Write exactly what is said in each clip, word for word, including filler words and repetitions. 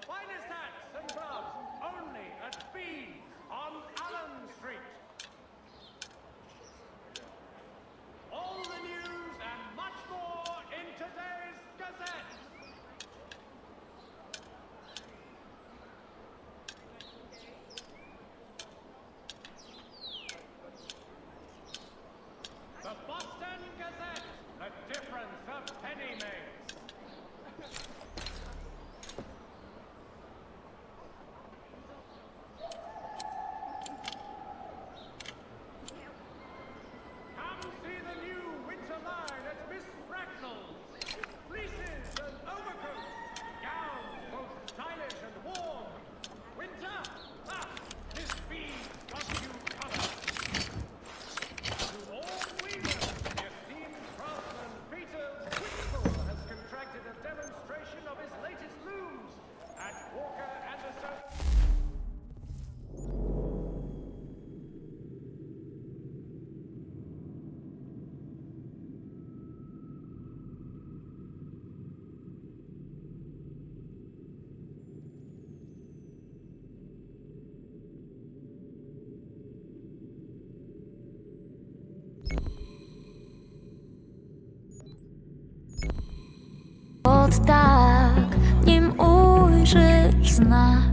finest hats and gloves only at Bean's on Allen Street. All the news and much more in today's Gazette. The Boston Gazette, the difference a penny makes. Come see the new winter line at Miss Bracknell's. Fleeces and overcoats, gowns both stylish and warm. Winter? Ah, Miss B's got you covered. To all weavers, the esteemed craftsman Peter Whitfull has contracted a demonstration of his latest looms at Walker and Associates. Od tak, nim ujrzysz znak.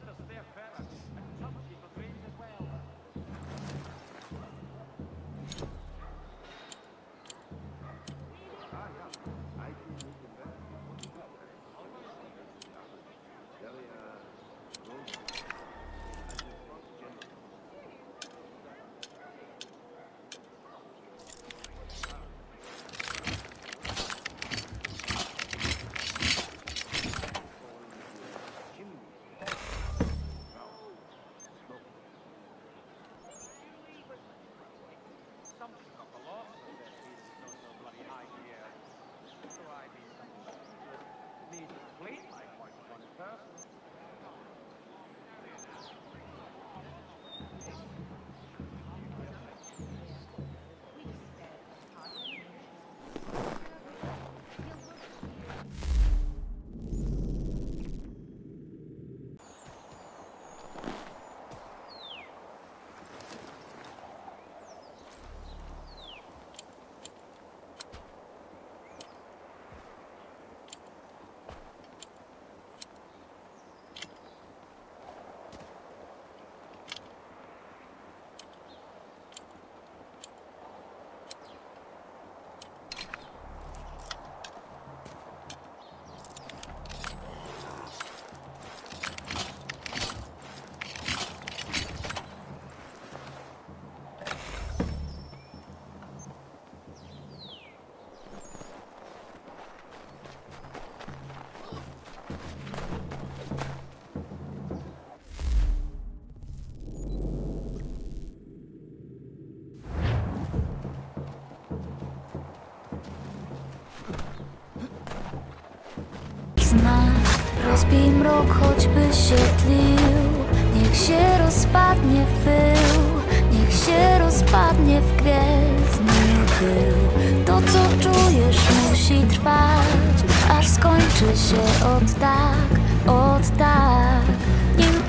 Rozbij mrok, choćby się tlił. Niech się rozpadnie w pył, niech się rozpadnie w gwiezdny pył. To, co czujesz, musi trwać, aż skończy się od tak, od tak. Nim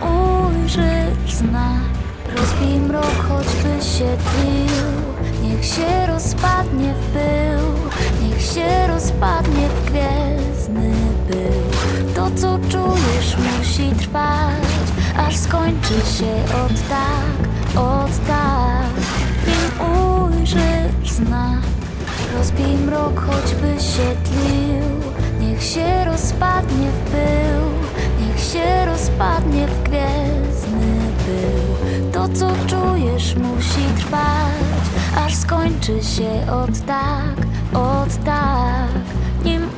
ujrzysz znak. Rozbij mrok, choćby się tlił. Niech się rozpadnie w pył, niech się rozpadnie w gwiezdny pył. To, co czujesz, musi trwać, aż skończy się od tak, od tak. Nim ujrzysz znak. Rozbij mrok, choćby się tlił. Niech się rozpadnie w pył, niech się rozpadnie w gwiezdny pył. To, co czujesz, musi trwać, aż skończy się od tak, od tak. Nim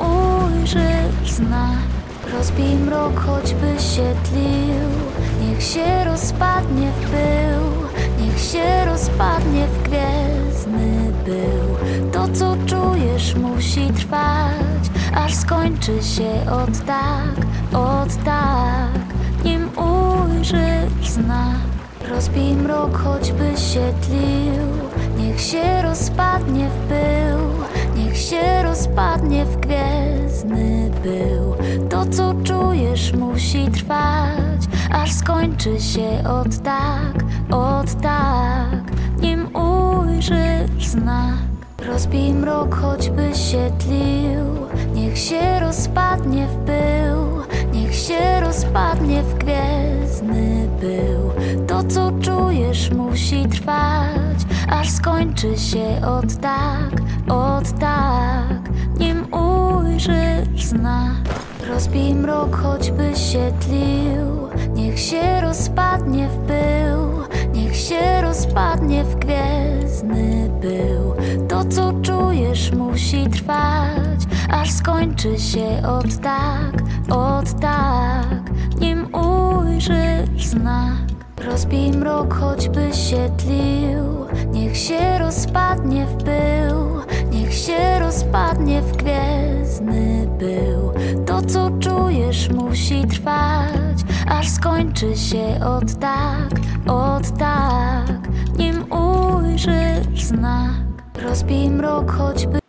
ujrzysz znak. Rozbij mrok, choćby się tlił. Niech się rozpadnie w pył, niech się rozpadnie w gwiezdny pył. To, co czujesz, musi trwać, aż skończy się od tak, od tak. Nim ujrzysz znak. Rozbij mrok, choćby się tlił. Niech się rozpadnie w pył, niech się rozpadnie w gwiezdny pył. To, co czujesz, musi trwać, aż skończy się od tak, od tak, nim ujrzysz znak. Rozbij mrok, choćby się tlił, niech się rozpadnie w pył, niech się rozpadnie w gwiezdny pył. To, co czujesz, musi trwać, aż skończy się od tak, od tak, nim ujrzysz znak. Rozbij mrok, choćby się tlił, niech się rozpadnie w pył, niech się rozpadnie w gwiezdny pył. To, co czujesz, musi trwać, aż skończy się od tak, od tak, nim ujrzysz znak. Rozbij mrok, choćby się tlił, niech się rozpadnie w pył, niech się rozpadnie w gwiezdny pył. To, co czujesz, musi trwać, aż skończy się od tak, od tak, nim ujrzysz znak. Rozbij mrok, choćby